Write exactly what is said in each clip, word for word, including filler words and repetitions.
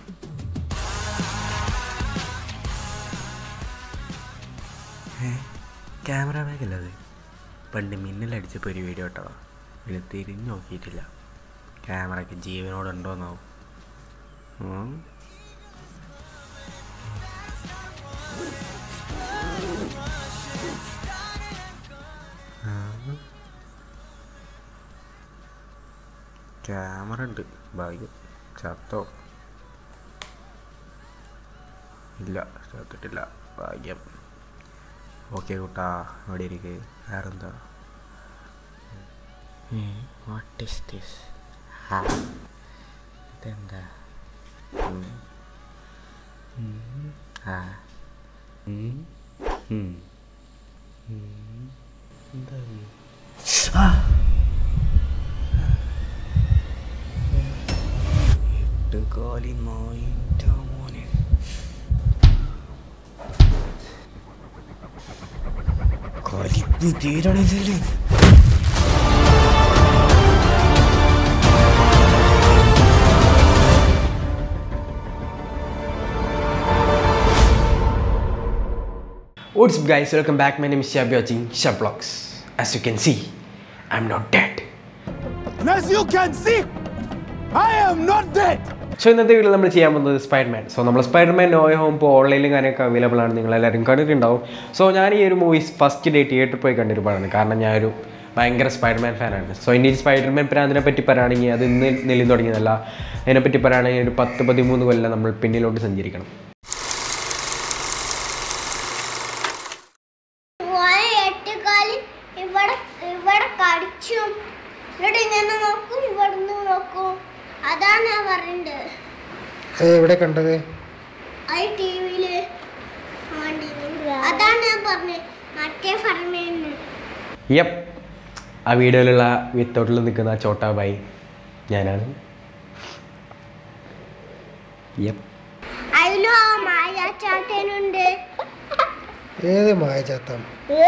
Camera ബാഗല്ല അത്. പണ്ട് മിന്നലടിച്ചപ്പോൾ ഒരു വീഡിയോ കേട്ടോ, പിന്നെ തിരിഞ്ഞ് നോക്കിയിട്ടില്ല. ക്യാമറയ്ക്ക് ജീവനോടുണ്ടോന്നാവും. ക്യാമറ ഉണ്ട്, ഭാഗ്യം. ചത്തോ? ഇല്ല, ചത്തിട്ടില്ല, ഭാഗ്യം. ഓക്കെ കൂട്ടാ, അവിടെ ഇരിക്ക്. വേറെന്താ? What is this? ഇതെന്താ? ആ എന്താ? എട്ട് കാലി നോയിൻ്റെ മോനെ. കളിപ്പ് തീരണതില്ലേ? What's up guys, welcome back. My name is SHAB watching SHAB-VLOGS. As you can see, I'm not dead. And as you can see, I am not dead. So ഇന്നത്തെ വീഡിയോ നമ്മൾ ചെയ്യാൻ പോകുന്നത് സ്പൈഡർമാൻ. സോ നമ്മൾ Spiderman no way home ഇപ്പോൾ ഓൺലൈനിലും കാര്യമൊക്കെ available ആണ്, നിങ്ങളെല്ലാവരും കണ്ടിട്ടുണ്ടാവും. സോ ഞാൻ ഈ ഒരു മൂവി ഫസ്റ്റ് ഡേ തിയേറ്ററിൽ പോയി കണ്ടൊരു പടമാണ്, കാരണം ഞാനൊരു ഭയങ്കര സ്പൈഡർമാൻ ഫാനാണ്. സോ ഇനി സ്പൈഡർമാൻ പ്രാന്തിനെ പറ്റി പറയുകയാണെങ്കിൽ അത് ഇന്ന് നെല്ലിൽ തുടങ്ങിയതല്ല. അതിനെപ്പറ്റി പറയുകയാണെങ്കിൽ ഒരു പത്ത് പതിമൂന്ന് കൊല്ലം നമ്മൾ പിന്നിലോട്ട് സഞ്ചരിക്കണം. എവിടെ കണ്ടത്? യപ്പ്, ആ വീഡിയോയിലുള്ള വിത്തൗട്ടിൽ നിൽക്കുന്ന ചോട്ടാ ബായി ഞാനാണ്. യപ്പ്. ഏത് മായചാത്തം?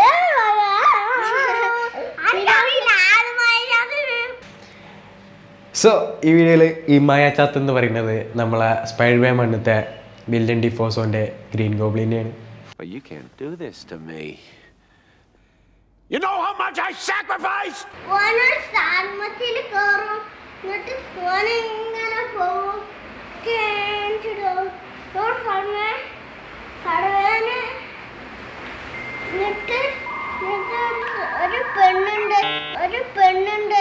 സോ ഈ വീഡിയോയിൽ ഈ മായാച്ചാത്ത് എന്ന് പറയുന്നത് നമ്മളെ സ്പൈഡർമാൻ മണ്ണത്തെ വില്ലൻ ഡിഫോസോന്റെ ഗ്രീൻ ഗോബ്ലിനെയാണ്. You can't do this to me. You know how much I sacrificed? One sarmathil koru nittu one ingana po can't do don't farme farvane nittu nittu oru pennunde oru pennunde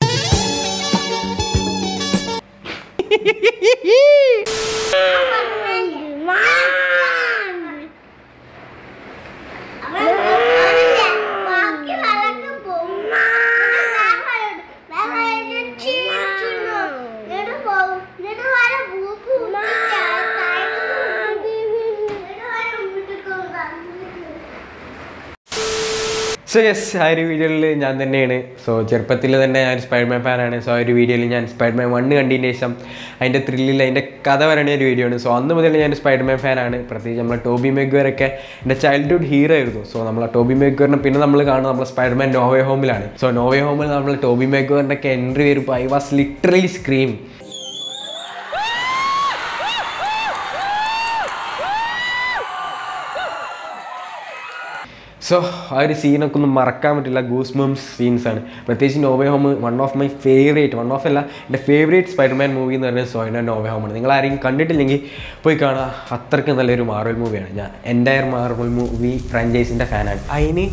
so yes, ആ ഒരു വീഡിയോയിൽ ഞാൻ തന്നെയാണ്. So ചെറുപ്പത്തിൽ തന്നെ ഞാൻ Spiderman ഫാനാണ്. So ആ ഒരു വീഡിയോയിൽ ഞാൻ സ്പൈഡർമാൻ വണ്ണ് കണ്ടതിന് ശേഷം അതിൻ്റെ ത്രില്ലിൽ അതിൻ്റെ കഥ പറയുന്ന ഒരു വീഡിയോ ആണ്. സോ അന്ന് മുതൽ ഞാൻ സ്പൈഡർമാൻ ഫാനാണ്. പ്രത്യേകിച്ച് നമ്മളെ ടോബി മെഗ്വയറൊക്കെ എൻ്റെ ചൈൽഡ്ഹുഡ് ഹീറോ ആയിരുന്നു. സോ നമ്മളെ ടോബി മെഗ്വയറിനെ പിന്നെ നമ്മൾ കാണുന്നത് നമ്മളെ സ്പൈഡർമാൻ നോ വേ ഹോമിലാണ്. സോ നോ വേ ഹോമിൽ നമ്മൾ ടോബി മെഗ്വയറിൻ്റെ ഒക്കെ എൻട്രി വരുമ്പോൾ I was literally scream. So ആ ഒരു സീനൊക്കെ ഒന്നും മറക്കാൻ പറ്റില്ല. ഗൂസ് ബംസ് സീൻസാണ്. പ്രത്യേകിച്ച് no way home one of my favourite one of അല്ല എൻ്റെ ഫേവറേറ്റ് സ്പൈഡർമാൻ മൂവി എന്ന് പറഞ്ഞാൽ സോയിന നോ വേ ഹോമാണ്. നിങ്ങൾ ആരെങ്കിലും കണ്ടിട്ടില്ലെങ്കിൽ പോയി കാണുക. അത്രയ്ക്ക് നല്ലൊരു മാർവൽ മൂവിയാണ്. ഞാൻ എൻ്റയർ മാർവൽ മൂവി ഫ്രാഞ്ചൈസിൻ്റെ ഫാനാണ്. അതിന്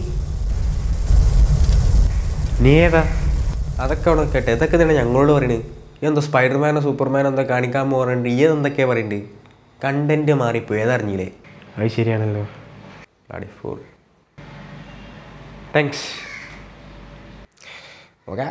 നീ ഏതാ? അതൊക്കെ അവിടെ കേട്ടെ. ഇതൊക്കെ തന്നെ ഞങ്ങളോട് പറയുന്നത്. ഈ എന്തോ സ്പൈഡർമാനോ സൂപ്പർമാനോ എന്താ കാണിക്കാൻ പോകുന്നുണ്ട്. ഈ എന്തൊക്കെയാണ് പറയുന്നത്? കണ്ടൻറ്റ് മാറിപ്പോയി, ഏതറിഞ്ഞില്ലേ? അത് ശരിയാണല്ലോ. അടിഫോൾ. താങ്ക്സ്. ഓക്കെ,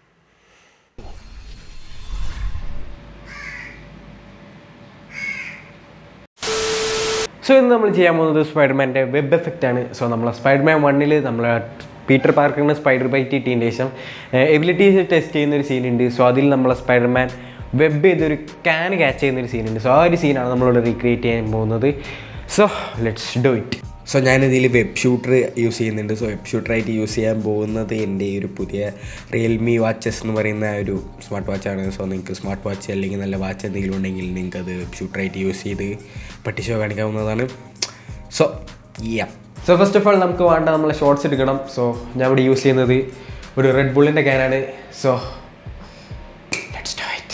സോ ഇന്ന് നമ്മൾ ചെയ്യാൻ പോകുന്നത് സ്പൈഡർമാൻ്റെ വെബ് എഫക്റ്റ് ആണ്. സോ നമ്മളെ സ്പൈഡർമാൻ വണ്ണിൽ നമ്മളെ പീറ്റർ പാർക്കറിന് സ്പൈഡർ ബൈറ്റ് കിട്ടിയതിന് ശേഷം എബിലിറ്റീസ് ടെസ്റ്റ് ചെയ്യുന്നൊരു സീനുണ്ട്. സോ അതിൽ നമ്മളെ സ്പൈഡർമാൻ വെബ് ചെയ്തൊരു ക്യാൻ ക്യാച്ച് ചെയ്യുന്നൊരു സീനുണ്ട്. സോ ആ ഒരു സീനാണ് നമ്മളോട് റീക്രിയേറ്റ് ചെയ്യാൻ പോകുന്നത്. So let's do it. So ഞാനിതിൽ വെബ് ഷൂട്ടർ യൂസ് ചെയ്യുന്നുണ്ട്. സോ വെബ് ഷൂട്ടറായിട്ട് യൂസ് ചെയ്യാൻ പോകുന്നത് എൻ്റെ ഈ ഒരു പുതിയ റിയൽമി വാച്ചസ് എന്ന് പറയുന്ന ഒരു സ്മാർട്ട് വാച്ചാണ്. സോ നിങ്ങൾക്ക് സ്മാർട്ട് വാച്ച് അല്ലെങ്കിൽ നല്ല വാച്ച് എന്തെങ്കിലും ഉണ്ടെങ്കിൽ നിങ്ങൾക്ക് അത് വെബ് ഷൂട്ടറായിട്ട് യൂസ് ചെയ്ത് പട്ടിഷോ കാണിക്കാവുന്നതാണ്. So yeah so first of all നമുക്ക് വേണ്ട നമ്മളെ ഷോർട്സ് എടുക്കണം. സോ ഞാൻ ഇവിടെ യൂസ് ചെയ്യുന്നത് ഒരു റെഡ് ബുള്ളിൻ്റെ ക്യാനാണ്. So let's do it.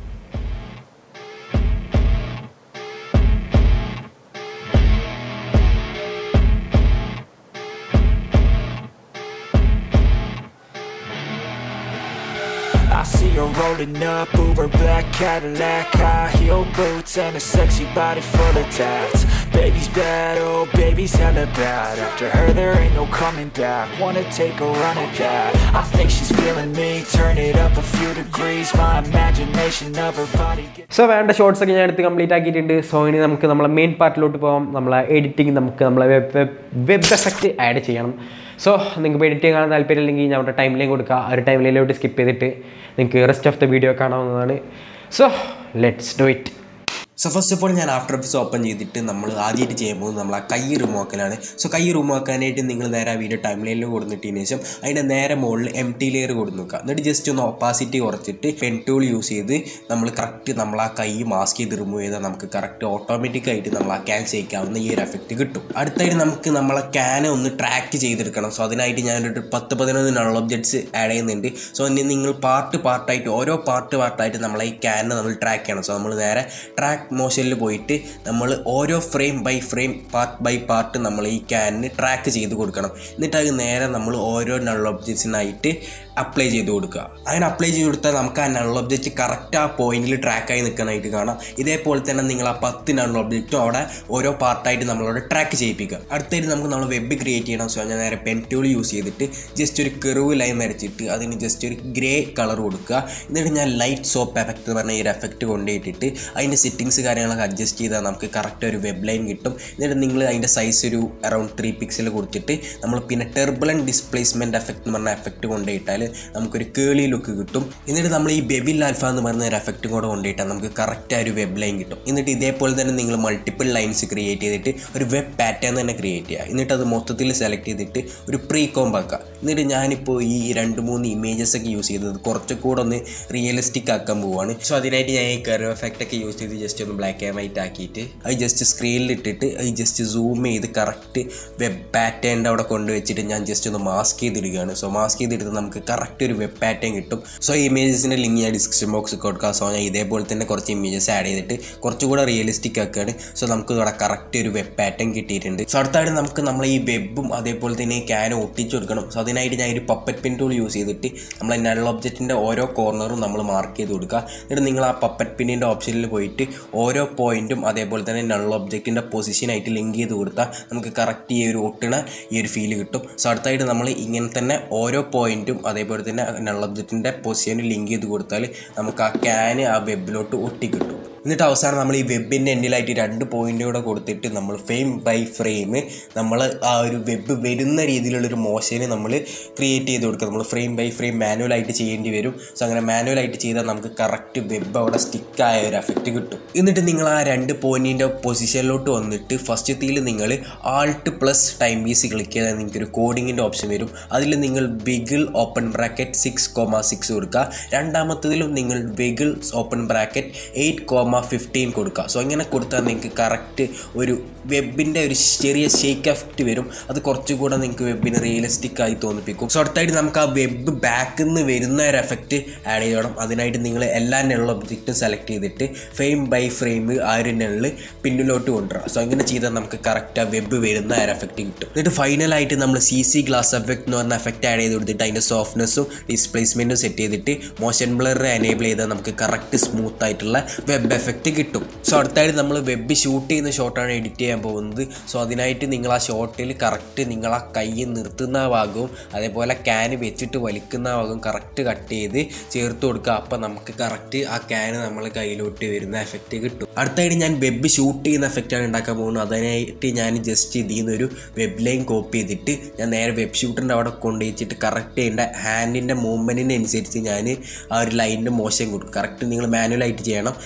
I see her rolling up, Uber black Cadillac, high heel boots and a sexy body full of tats. Baby's bad, oh baby's hella bad. After her there ain't no coming back. Wanna take a run at that? I think she's feeling me. Turn it up a few degrees. My imagination of her body. So വേണ്ട shorts ഒക്കെ ഞാൻ എടുത്ത് complete ആക്കിയിട്ടുണ്ട്. So ഇനി നമുക്ക് നമ്മളെ main പാർട്ടിലോട്ട് പോകാം. നമ്മളെ എഡിറ്റിംഗ് നമുക്ക് നമ്മളെ web web web effect add ചെയ്യണം. സോ നിങ്ങൾക്ക് എഡിറ്റ് ചെയ്യാൻ താല്പര്യം ഇല്ലെങ്കിൽ ഞാൻ അവിടെ ടൈം ലൈൻ കൊടുക്കുക. ആ ഒരു ടൈം ലൈനിലോട്ട് സ്കിപ്പ് ചെയ്തിട്ട് നിങ്ങൾക്ക് റെസ്റ്റ് ഓഫ് ദ വീഡിയോ കാണാവുന്നതാണ്. So let's do it. So first of all ഞാൻ ആഫ്റ്റർ എഫക്ട്സ് ഓപ്പൺ ചെയ്തിട്ട് നമ്മൾ ആദ്യമായിട്ട് ചെയ്യുമ്പോൾ നമ്മൾ ആ കൈ റിമൂവ് ആക്കലാണ്. സോ കൈ റിമൂവ് ആക്കാനായിട്ട് നിങ്ങൾ നേരെ ആ വീഡിയോ ടൈം ലൈനിൽ കൊടുത്തിട്ടതിന് ശേഷം അതിൻ്റെ നേരെ മുകളിൽ എം ടി ലെയർ കൊടുത്ത് നോക്കുക. എന്നിട്ട് ജസ്റ്റ് ഒന്ന് ഒപ്പാസിറ്റി കുറച്ചിട്ട് പെൻ ടൂൾ യൂസ് ചെയ്ത് നമ്മൾ കറക്റ്റ് നമ്മൾ ആ കൈ മാസ്ക് ചെയ്ത് റിമൂവ് ചെയ്താൽ നമുക്ക് കറക്റ്റ് ഓട്ടോമാറ്റിക്കായിട്ട് നമ്മൾ ആ ക്യാൻ ചെയ്യിക്കാവുന്ന ഈ ഒരു എഫക്റ്റ് കിട്ടും. അടുത്തായിട്ട് നമുക്ക് നമ്മളെ ക്യാനെ ഒന്ന് ട്രാക്ക് ചെയ്തെടുക്കണം. സോ അതിനായിട്ട് ഞാനൊരു പത്ത് പതിനൊന്ന് നൾ ഒബ്ജക്ട്സ് ആഡ് ചെയ്യുന്നുണ്ട്. സോ ഇനി നിങ്ങൾ പാർട്ട് പാർട്ടായിട്ട് ഓരോ പാർട്ട് പാർട്ടായിട്ട് നമ്മളെ ഈ ക്യാനെ നമ്മൾ ട്രാക്ക് ചെയ്യണം. സോ നമ്മൾ നേരെ ട്രാക്ക് മോഷനിൽ പോയിട്ട് നമ്മൾ ഓരോ frame by frame part by part നമ്മൾ ഈ ക്യാനിന് ട്രാക്ക് ചെയ്ത് കൊടുക്കണം. എന്നിട്ട് അത് നേരെ നമ്മൾ ഓരോ നൾ ഒബ്ജക്ട്സിനായിട്ട് അപ്ലൈ ചെയ്ത് കൊടുക്കുക. അങ്ങനെ അപ്ലൈ ചെയ്ത് കൊടുത്താൽ നമുക്ക് ആ നൾ ഒബ്ജക്റ്റ് കറക്റ്റ് ആ പോയിന്റിൽ ട്രാക്കായി നിൽക്കാനായിട്ട് കാണാം. ഇതേപോലെ തന്നെ നിങ്ങൾ ആ പത്ത് നൾ ഒബ്ജക്റ്റും അവിടെ ഓരോ പാർട്ടായിട്ട് നമ്മളോട് ട്രാക്ക് ചെയ്യിപ്പിക്കുക. അടുത്തായിട്ട് നമുക്ക് നമ്മൾ വെബ് ക്രിയേറ്റ് ചെയ്യണം. സോ ഞാൻ നേരെ പെൻ ടൂൾ യൂസ് ചെയ്തിട്ട് ജസ്റ്റ് ഒരു കർവ് ലൈൻ വരച്ചിട്ട് അതിന് ജസ്റ്റ് ഒരു ഗ്രേ കളർ കൊടുക്കുക. എന്നിട്ട് ഞാൻ ലൈറ്റ് സോപ്പ് എഫക്റ്റ് എന്ന് പറഞ്ഞ ഈ ഒരു എഫക്റ്റ് കൊണ്ടുപോയിട്ടിട്ട് അതിൻ്റെ സെറ്റിങ്സ് കാര്യങ്ങളൊക്കെ അഡ്ജസ്റ്റ് ചെയ്താൽ നമുക്ക് കറക്റ്റ് ഒരു വെബ് ലൈൻ കിട്ടും. എന്നിട്ട് നിങ്ങൾ അതിൻ്റെ സൈസ് ഒരു അറൗണ്ട് ത്രീ പിക്സൽ കൊടുത്തിട്ട് നമ്മൾ പിന്നെ ടെർബുലൻ ഡിസ്പ്ലേസ്മെൻറ്റ് എഫക്റ്റ് എന്ന് പറഞ്ഞ എഫക്റ്റ് കൊണ്ടുപോയിട്ടാൽ നമുക്കൊരു കേളി ലുക്ക് കിട്ടും. എന്നിട്ട് നമ്മൾ ഈ ബെബിൽ ആൽഫ എന്ന് പറഞ്ഞ ഒരു എഫക്റ്റും കൂടെ കൊണ്ടുപോയിട്ടാൽ നമുക്ക് കറക്റ്റ് ആ ഒരു വെബ് ലൈൻ കിട്ടും. എന്നിട്ട് ഇതേപോലെ തന്നെ നിങ്ങൾ മൾട്ടിപ്പിൾ ലൈൻസ് ക്രിയേറ്റ് ചെയ്തിട്ട് ഒരു വെബ് പാറ്റേൺ തന്നെ ക്രിയേറ്റ് ചെയ്യുക. എന്നിട്ട് അത് മൊത്തത്തിൽ സെലക്ട് ചെയ്തിട്ട് ഒരു പ്രീ കോംബ് ആക്കുക. എന്നിട്ട് ഞാനിപ്പോൾ ഈ രണ്ട് മൂന്ന് ഇമേജസ് ഒക്കെ യൂസ് ചെയ്തത് കുറച്ചുകൂടെ ഒന്ന് റിയലിസ്റ്റിക് ആക്കാൻ പോവുകയാണ്. സോ അതിനായിട്ട് ഞാൻ ഈ കർവ് എഫക്റ്റ് ഒക്കെ യൂസ് ചെയ്ത് ജസ്റ്റ് ഒന്ന് ബ്ലാക്ക് ആൻഡ് വൈറ്റ് ആക്കിയിട്ട് അത് ജസ്റ്റ് സ്ക്രീനിൽ ഇട്ടിട്ട് അത് ജസ്റ്റ് സൂം ചെയ്ത് കറക്റ്റ് വെബ് പാറ്റേണിൻ്റെ അവിടെ കൊണ്ടുവച്ചിട്ട് ഞാൻ ജസ്റ്റ് ഒന്ന് മാസ്ക് ചെയ്തിടുകയാണ്. സോ മാസ്ക് ചെയ്തെടുത്ത് നമുക്ക് കറക്റ്റ് ഒരു വെബ് പാറ്റേൺ കിട്ടും. സോ ഇമേജസിൻ്റെ ലിങ്ക് ഞാൻ ഡിസ്ക്രിപ്ഷൻ ബോക്സിൽ കൊടുക്കുക. സോ ഞാൻ ഇതേപോലെ തന്നെ കുറച്ച് ഇമേജസ് ആഡ് ചെയ്തിട്ട് കുറച്ചുകൂടെ റിയലിസ്റ്റിക് ആക്കുകയാണ്. സോ നമുക്ക് ഇവിടെ കറക്റ്റ് ഒരു വെബ് പാറ്റേൺ കിട്ടിയിട്ടുണ്ട്. സോ അടുത്തായിട്ട് നമുക്ക് നമ്മൾ ഈ വെബും അതേപോലെ തന്നെ ഈ ക്യാനും ഒട്ടിച്ചു കൊടുക്കണം. സോ അതിനായിട്ട് ഞാൻ ഒരു പപ്പറ്റ് പിൻ ടൂൾ യൂസ് ചെയ്തിട്ട് നമ്മൾ നൾ ഒബ്ജക്റ്റിൻ്റെ ഓരോ കോർണറും നമ്മൾ മാർക്ക് ചെയ്ത് കൊടുക്കുക. എന്നിട്ട് നിങ്ങൾ ആ പപ്പറ്റ് പിന്നിൻ്റെ ഓപ്ഷനിൽ പോയിട്ട് ഓരോ പോയിന്റും അതേപോലെ തന്നെ നൾ ഒബ്ജക്റ്റിൻ്റെ പൊസിഷനായിട്ട് ലിങ്ക് ചെയ്ത് കൊടുത്താൽ നമുക്ക് കറക്റ്റ് ഈ ഒരു ഒട്ടണ ഈ ഒരു ഫീൽ കിട്ടും. സോ അടുത്തായിട്ട് നമ്മൾ ഇങ്ങനെ തന്നെ ഓരോ പോയിന്റും അതേപോലെ തന്നെ നൾ ഒബ്ജക്റ്റിൻ്റെ പൊസിഷനിൽ ലിങ്ക് ചെയ്ത് കൊടുത്താൽ നമുക്ക് ആ ക്യാന് ആ വെബിലോട്ട് ഒട്ടി കിട്ടും. എന്നിട്ട് അവസാനം നമ്മൾ ഈ വെബിൻ്റെ എൻഡിലായിട്ട് രണ്ട് പോയിൻ്റ് കൂടെ കൊടുത്തിട്ട് നമ്മൾ ഫ്രെയിം ബൈ ഫ്രെയിം നമ്മൾ ആ ഒരു വെബ് വരുന്ന രീതിയിലുള്ളൊരു മോഷന് നമ്മൾ ക്രിയേറ്റ് ചെയ്ത് കൊടുക്കുക. നമ്മൾ ഫ്രെയിം ബൈ ഫ്രെയിം മാനുവലായിട്ട് ചെയ്യേണ്ടി വരും. സോ അങ്ങനെ മാനുവലായിട്ട് ചെയ്താൽ നമുക്ക് കറക്റ്റ് വെബ് അവിടെ സ്റ്റിക്കായ ഒരു എഫക്റ്റ് കിട്ടും. എന്നിട്ട് നിങ്ങൾ ആ രണ്ട് പോയിൻറ്റിൻ്റെ പൊസിഷനിലോട്ട് വന്നിട്ട് ഫസ്റ്റത്തിൽ നിങ്ങൾ alt plus time piece click ചെയ്താൽ നിങ്ങൾക്കൊരു കോഡിങ്ങിൻ്റെ ഓപ്ഷൻ വരും. അതിൽ നിങ്ങൾ wiggle open bracket six comma six കൊടുക്കുക. രണ്ടാമത്തതിലും നിങ്ങൾ wiggle open bracket eight comma fifteen കൊടുക്കുക. സോ ഇങ്ങനെ കൊടുത്താൽ നിങ്ങൾക്ക് കറക്റ്റ് ഒരു വെബിൻ്റെ ഒരു ചെറിയ ഷേക്ക് എഫക്റ്റ് വരും. അത് കുറച്ചുകൂടെ നിങ്ങൾക്ക് വെബിന് റിയലിസ്റ്റിക് ആയി തോന്നിപ്പിക്കും. സോ അടുത്തായിട്ട് നമുക്ക് ആ വെബ് ബാക്കിൽ നിന്ന് വരുന്ന ഒരു എഫക്റ്റ് ആഡ് ചെയ്യണം. അതിനായിട്ട് നിങ്ങൾ എല്ലാ നെള്ള ഒബ്ജക്റ്റും സെലക്ട് ചെയ്തിട്ട് ഫ്രെയിം ബൈ ഫ്രെയിം ആ ഒരു നെള്ളിൽ പിന്നിലോട്ട് കൊണ്ടുവരാം. സോ അങ്ങനെ ചെയ്താൽ നമുക്ക് കറക്റ്റ് ആ വെബ് വരുന്ന ഒരു എഫക്റ്റ് കിട്ടും. എന്നിട്ട് ഫൈനലായിട്ട് നമ്മൾ സി സി ഗ്ലാസ് എഫക്റ്റ് എന്ന് പറഞ്ഞ എഫക്റ്റ് ആഡ് ചെയ്ത് കൊടുത്തിട്ട് അതിൻ്റെ സോഫ്റ്റ്നെസ്സും ഡിസ്പ്ലേസ്മെൻറ്റും സെറ്റ് ചെയ്തിട്ട് മോഷൻ ബ്ലർ എനേബിൾ ചെയ്താൽ നമുക്ക് കറക്റ്റ് സ്മൂത്ത് ആയിട്ടുള്ള വെബ് എഫക്റ്റ് കിട്ടും. സോ അടുത്തായിട്ട് നമ്മൾ വെബ് ഷൂട്ട് ചെയ്യുന്ന ഷോട്ടാണ് എഡിറ്റ് ചെയ്യാൻ പോകുന്നത്. സോ അതിനായിട്ട് നിങ്ങൾ ആ ഷോട്ടിൽ കറക്റ്റ് നിങ്ങൾ ആ കൈ നിർത്തുന്ന ഭാഗവും അതേപോലെ ക്യാന് വെച്ചിട്ട് വലിക്കുന്ന ഭാഗവും കറക്റ്റ് കട്ട് ചെയ്ത് ചേർത്ത് കൊടുക്കുക. അപ്പം നമുക്ക് കറക്റ്റ് ആ ക്യാന് നമ്മൾ കയ്യിലോട്ട് വരുന്ന എഫക്റ്റ് കിട്ടും. അടുത്തായിട്ട് ഞാൻ വെബ് ഷൂട്ട് ചെയ്യുന്ന എഫക്റ്റാണ് ഉണ്ടാക്കാൻ പോകുന്നത്. അതിനായിട്ട് ഞാൻ ജസ്റ്റ് ഇതിൽ നിന്നൊരു വെബ് ലൈൻ കോപ്പി ചെയ്തിട്ട് ഞാൻ നേരെ വെബ് ഷൂട്ടറിൻ്റെ അവിടെ കൊണ്ടുവച്ചിട്ട് കറക്റ്റ് ചെയ്യേണ്ട ഹാൻഡിൻ്റെ മൂവ്മെൻറ്റിന് അനുസരിച്ച് ഞാൻ ആ ഒരു ലൈനിൻ്റെ മോശം കൊടുക്കും. കറക്റ്റ് നിങ്ങൾ മാനുവലായിട്ട് ചെയ്യണം. കറക്റ്റ്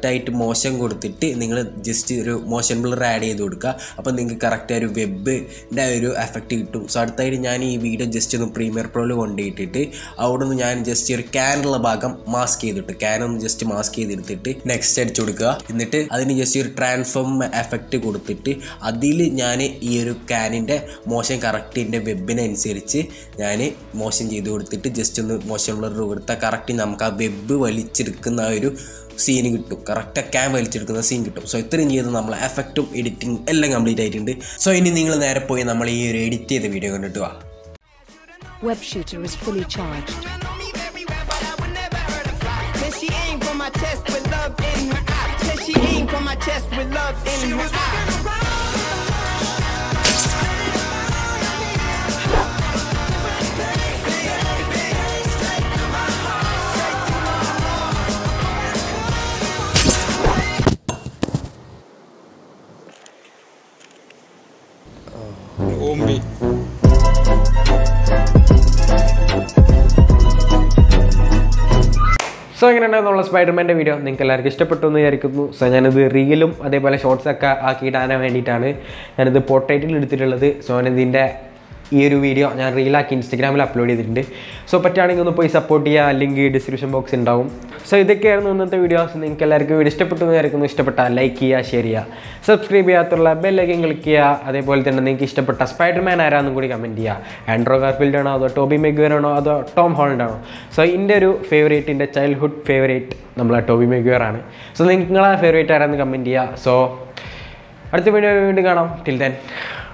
അടുത്തായിട്ട് മോഷൻ കൊടുത്തിട്ട് നിങ്ങൾ ജസ്റ്റ് ഒരു മോഷൻ ബ്ലർ ആഡ് ചെയ്ത് കൊടുക്കുക. അപ്പോൾ നിങ്ങൾക്ക് കറക്റ്റ് ഒരു വെബിൻ്റെ ഒരു എഫക്റ്റ് കിട്ടും. സോ അടുത്തായിട്ട് ഞാൻ ഈ വീഡിയോ ജസ്റ്റ് ഒന്ന് പ്രീമിയർ പ്രോയിൽ കൊണ്ടുപോയിട്ടിട്ട് അവിടെ നിന്ന് ഞാൻ ജസ്റ്റ് ഒരു ക്യാനുള്ള ഭാഗം മാസ്ക് ചെയ്തിട്ട് ക്യാനൊന്ന് ജസ്റ്റ് മാസ്ക് ചെയ്തെടുത്തിട്ട് നെക്സ്റ്റ് അടിച്ചു കൊടുക്കുക. എന്നിട്ട് അതിന് ജസ്റ്റ് ഒരു ട്രാൻസ്ഫോം എഫക്റ്റ് കൊടുത്തിട്ട് അതിൽ ഞാൻ ഈ ഒരു ക്യാനിൻ്റെ മോഷൻ കറക്റ്റ് എൻ്റെ വെബിനനുസരിച്ച് ഞാൻ മോഷൻ ചെയ്ത് കൊടുത്തിട്ട് ജസ്റ്റ് ഒന്ന് മോഷൻ ബ്ലർ കൊടുത്താൽ കറക്റ്റ് നമുക്ക് ആ വെബ് വലിച്ചെടുക്കുന്ന ആ ഒരു സീന് കിട്ടും. കറക്റ്റ് ക്യാം വലിച്ചെടുക്കുന്ന സീൻ കിട്ടും. സോ ഇത്രയും ചെയ്ത് നമ്മൾ എഫക്റ്റും എഡിറ്റിംഗ് എല്ലാം കംപ്ലീറ്റ് ആയിട്ടുണ്ട്. സോ ഇനി നിങ്ങൾ നേരെ പോയി നമ്മൾ ഈ ഒരു എഡിറ്റ് ചെയ്ത വീഡിയോ കണ്ടിട്ട് വാ. Web shooter is fully charged. She ain't for my chest with love in her eyes. She ain't for my chest with love in her eyes. Oh me. So എങ്ങനെയുണ്ടായിരുന്നുള്ള സ്പൈഡർമാൻ്റെ വീഡിയോ നിങ്ങൾക്ക് എല്ലാവർക്കും ഇഷ്ടപ്പെട്ടു എന്ന് വിചാരിക്കുന്നു. സോ ഞാനിത് റീലും അതേപോലെ ഷോർട്സൊക്കെ ആക്കിയിടാൻ വേണ്ടിയിട്ടാണ് ഞാനിത് പോർട്രേറ്റിൽ എടുത്തിട്ടുള്ളത്. സോ ഞാനിതിൻ്റെ ഈ ഒരു വീഡിയോ ഞാൻ റീലാക്കി ഇൻസ്റ്റഗ്രാമിൽ അപ്ലോഡ് ചെയ്തിട്ടുണ്ട്. സോ പറ്റുകയാണെങ്കിൽ ഒന്ന് പോയി സപ്പോർട്ട് ചെയ്യുക, അല്ലെങ്കിൽ ഡിസ്ക്രിപ്ഷൻ ബോക്സ് ഉണ്ടാവും. സോ ഇതൊക്കെയായിരുന്നു ഇന്നത്തെ വീഡിയോസ്. നിങ്ങൾക്ക് എല്ലാവർക്കും വീഡിയോ ഇഷ്ടപ്പെട്ടു എന്ന് വിചാരിക്കുന്നു. ഇഷ്ടപ്പെട്ടാൽ ലൈക്ക് ചെയ്യുക, ഷെയർ ചെയ്യുക, സബ്സ്ക്രൈബ് ചെയ്യാത്തുള്ള ബെല്ലൈക്കൻ ക്ലിക്ക് ചെയ്യുക. അതേപോലെ തന്നെ നിങ്ങൾക്ക് ഇഷ്ടപ്പെട്ട സ്പൈഡർമാൻ ആരാന്നും കൂടി കമൻറ്റ് ചെയ്യുക. ആൻഡ്രോ ഗാർഫീൽഡ് ആണോ അതോ ടോബി മെഗ്വയർ ആണോ അതോ ടോം ഹോളണ്ട് ആണോ? സോ എൻ്റെ ഒരു ഫേവറേറ്റ്, എൻ്റെ ചൈൽഡ്ഹുഡ് ഫേവറേറ്റ് നമ്മളെ ടോബി മെഗ്വയർ ആണ്. സോ നിങ്ങളെ ഫേവറേറ്റ് ആരാന്ന് കമൻറ്റ് ചെയ്യുക. സോ അടുത്ത വീഡിയോ വീണ്ടും കാണാം. Till then